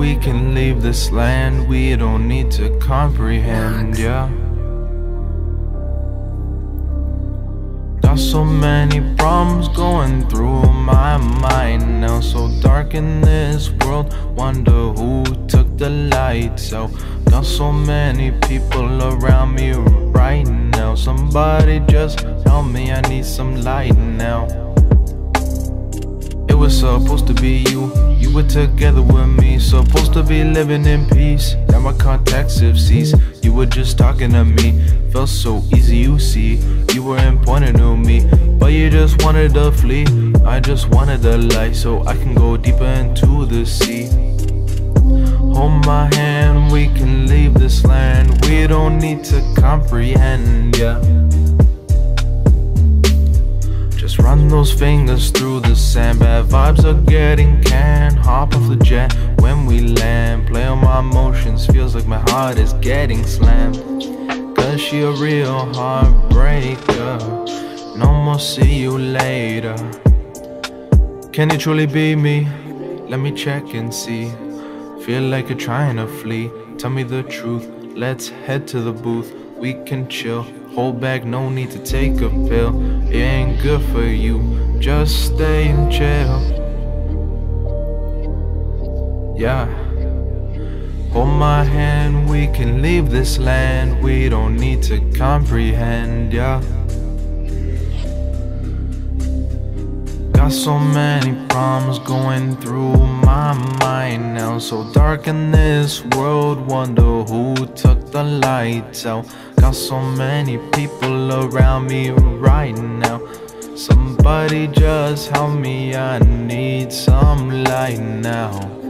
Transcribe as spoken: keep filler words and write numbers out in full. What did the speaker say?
we can leave this land. We don't need to comprehend, yeah. Got so many problems going through my mind now. So dark in this world, wonder who took the lights out. Got so many people around me right now. Somebody just help me, I need some light now. It was supposed to be you, you were together with me. Supposed to be living in peace, now my contacts have ceased. You were just talking to me, felt so easy, you see. You were important to me, but you just wanted to flee. I just wanted the light so I can go deeper into the sea. Hold my hand, we can leave this land. We don't need to comprehend, yeah. Just run those fingers through the sand. Bad vibes are getting canned. Hop off the jet when we land. Play on my emotions, feels like my heart is getting slammed. Cause she a real heartbreaker. No more see you later. Can it truly be me? Let me check and see. Feel like you're trying to flee. Tell me the truth, let's head to the booth. We can chill, hold back, no need to take a pill. It ain't good for you, just stay and chill. Yeah. Hold my hand, we can leave this land. We don't need to comprehend, yeah. Got so many problems going through my mind now. So dark in this world, wonder who took the lights out. Got so many people around me right now. Somebody just help me, I need some light now.